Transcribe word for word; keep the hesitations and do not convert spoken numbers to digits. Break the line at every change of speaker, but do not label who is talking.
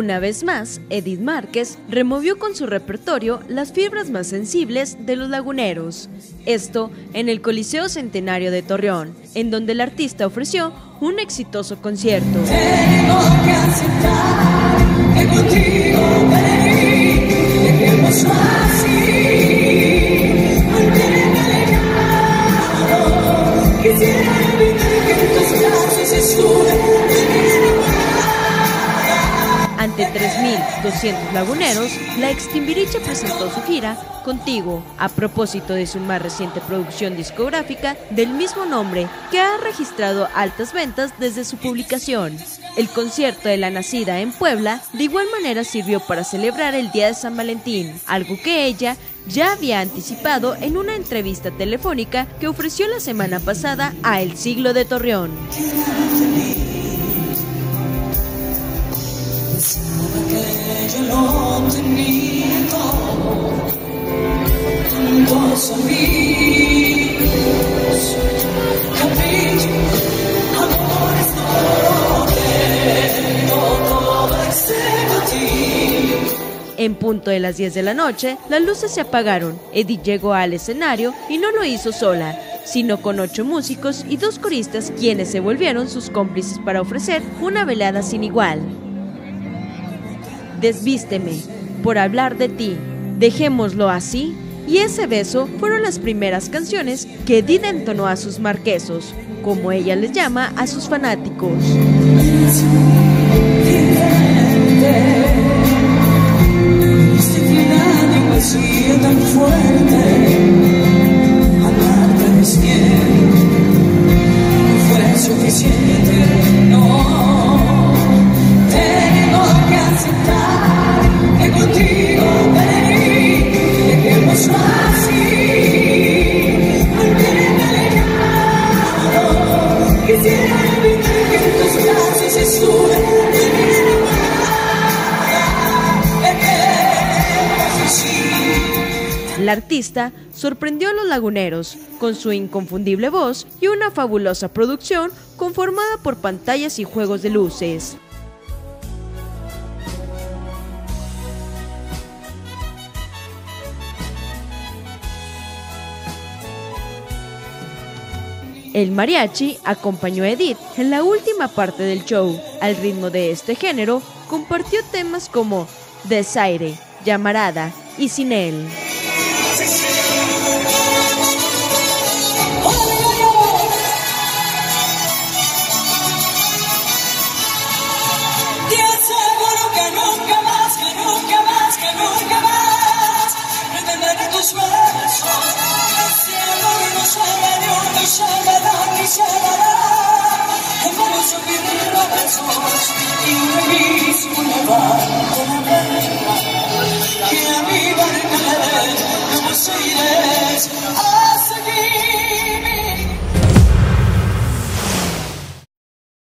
Una vez más, Edith Márquez removió con su repertorio las fibras más sensibles de los laguneros. Esto en el Coliseo Centenario de Torreón, en donde el artista ofreció un exitoso concierto.
Tengo que aceptar que contigo venir, dejemos así, manténme alejado, quisiera evitar que en tus brazos estuve.
Ante tres mil doscientos laguneros, la ex Timbiriche presentó su gira Contigo, a propósito de su más reciente producción discográfica del mismo nombre, que ha registrado altas ventas desde su publicación. El concierto de la nacida en Puebla de igual manera sirvió para celebrar el Día de San Valentín, algo que ella ya había anticipado en una entrevista telefónica que ofreció la semana pasada a El Siglo de Torreón.
Yo no tenía todo, tantos amigos, caprichos, amores, todo tengo, todo excepto a ti.
En punto de las diez de la noche, las luces se apagaron. Edith llegó al escenario y no lo hizo sola, sino con ocho músicos y dos coristas, quienes se volvieron sus cómplices para ofrecer una velada sin igual. Desvísteme, Por hablar de ti, Dejémoslo así y Ese beso fueron las primeras canciones que Edith entonó a sus marquesos, como ella les llama a sus fanáticos. La artista sorprendió a los laguneros con su inconfundible voz y una fabulosa producción conformada por pantallas y juegos de luces. El mariachi acompañó a Edith en la última parte del show. Al ritmo de este género, compartió temas como Desaire, Llamarada y Sin él.
Vamos a vivir la persona.